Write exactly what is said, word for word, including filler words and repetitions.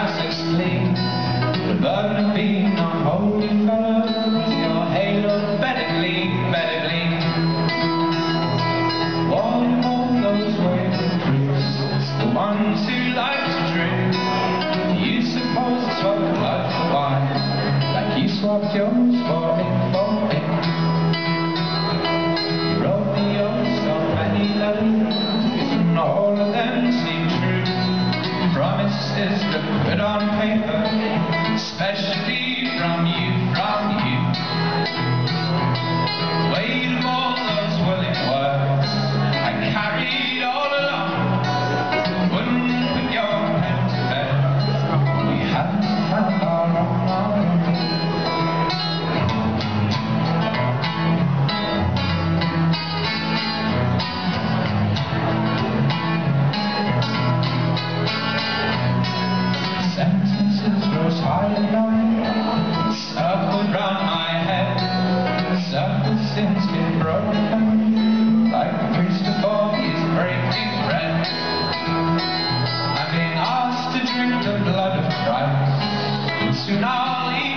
classics clean. The burden of being unholy fellows, your halo better gleam, better gleam. One of all those wayward priests, the ones who like to drink. Do you suppose to swap blood for wine, like you swapped yours for ink for ink? You wrote me oh so many letters, and all of them seem true. Promises that put on paper, especially from you, from you. Weight of all those willing words I carried all along, wouldn't put your pen to bed. We hadn't found our own home. Sentences rose high and low, circled round my head. The circle since been broken, like the priest before he is breaking bread. I've been asked to drink the blood of Christ, and soon I'll eat